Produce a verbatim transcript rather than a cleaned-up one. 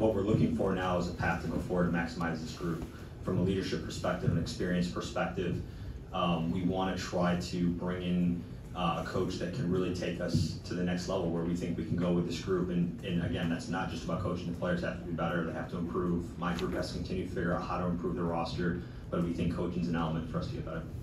what we're looking for now is a path to go forward to maximize this group. From a leadership perspective, an experience perspective, um, we want to try to bring in uh, a coach that can really take us to the next level where we think we can go with this group. And, and again, that's not just about coaching. The players have to be better. They have to improve. My group has to continue to figure out how to improve their roster, but we think coaching is an element for us to get better.